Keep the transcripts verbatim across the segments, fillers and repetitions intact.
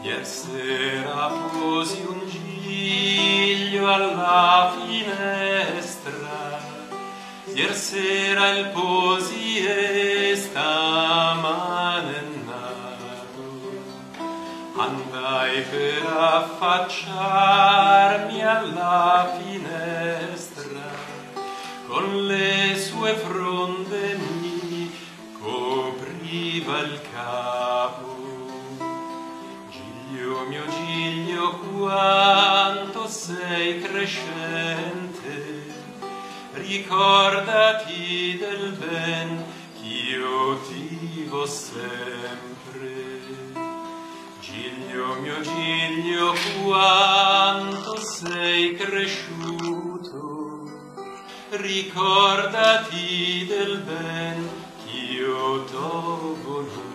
Ier sera posi un giglio alla finestra, ier sera il posi e stamane è nato. Andai per affacciarmi alla finestra, con le sue fronde mi copriva il capo. Giglio mio Giglio, quanto sei crescente, ricordati del ben ch'io ti vo sempre. Giglio mio Giglio, quanto sei cresciuto, ricordati del ben ch'io t'ho voluto.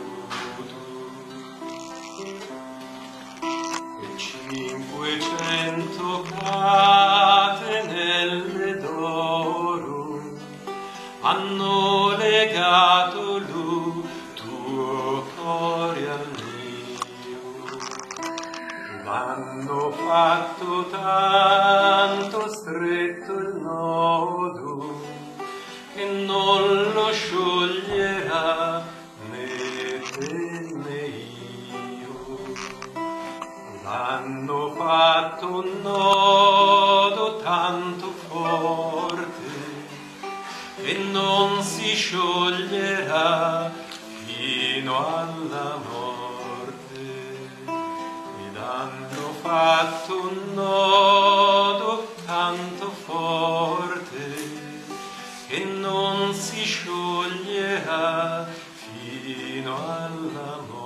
E cinquecento catenelle d'oro hanno legato lu tuo cuore al mio, l'hanno fatto tanto stretto il nodo che non lo scioglierà né te né io. L'hanno fatto un nodo tanto forte che non si scioglierà fino alla morte. Ed hanno fatto un nodo tanto forte che non si scioglierà fino alla morte.